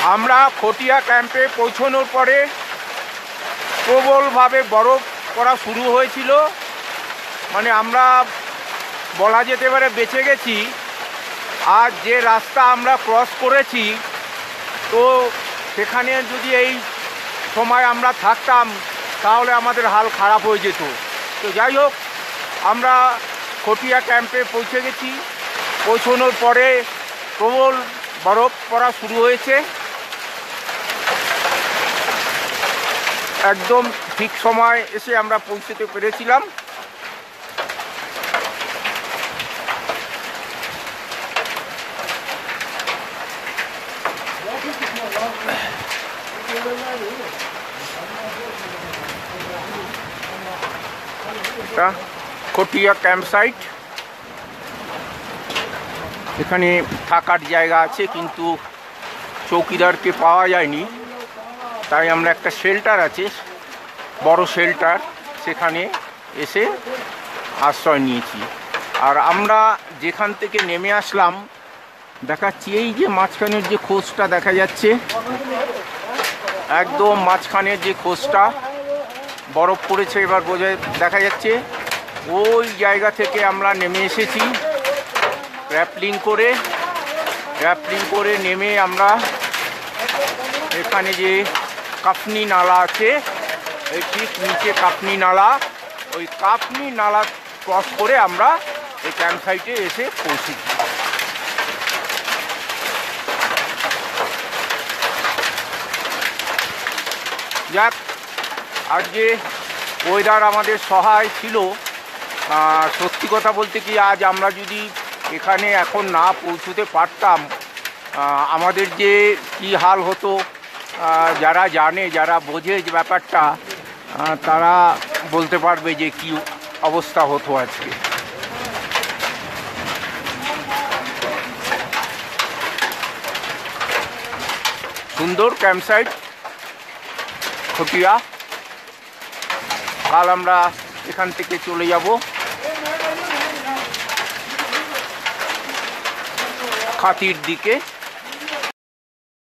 আমরা খটিয়া ক্যাম্পে পৌঁছানোর পরে প্রবলভাবে বরফ পড়া শুরু হয়েছিল। মানে আমরা বলা যেতে পারে বেঁচে গেছি। আর যে রাস্তা আমরা ক্রস করেছি, তো সেখানে যদি এই সময় আমরা থাকতাম তাহলে আমাদের হাল খারাপ হয়ে যেত। তো যাই হোক, আমরা খটিয়া ক্যাম্পে পৌঁছে গেছি। পৌঁছানোর পরে প্রবল বরফ পড়া শুরু হয়েছে। একদম ঠিক সময় এসে আমরা পৌঁছতে পেরেছিলাম। খটিয়া ক্যাম্প সাইট, এখানে থাকার জায়গা আছে, কিন্তু চৌকিদারকে পাওয়া যায়নি। তাই আমরা একটা শেল্টার আছে, বড় শেল্টার, সেখানে এসে আশ্রয় নিয়েছি। আর আমরা যেখান থেকে নেমে আসলাম দেখাচ্ছি, এই যে মাঝখানের যে খোঁজটা দেখা যাচ্ছে, একদম মাঝখানের যে খোঁজটা বরফ পড়েছে, এবার দেখা যাচ্ছে ওই জায়গা থেকে আমরা নেমে এসেছি। র্যাপলিং করে নেমে আমরা এখানে যে কাফনি নালা আছে, এই ঠিক নিচে কাফনি নালা, ওই কাফনি নালা ক্রস করে আমরা এই ক্যাম্প সাইটে এসে পৌঁছেছি। যাক, আজকে ওয়েদার আমাদের সহায় ছিল। সত্যি কথা বলতে কি, আজ আমরা যদি এখানে এখন না পৌঁছতে পারতাম, আমাদের যে কি হাল হতো, যারা জানে, যারা বোঝে যে ব্যাপারটা, তারা বলতে পারবে যে কি অবস্থা হতো আজকে। সুন্দর ক্যাম্প সাইট খটিয়া। কাল আমরা এখান থেকে চলে যাব খাতির দিকে।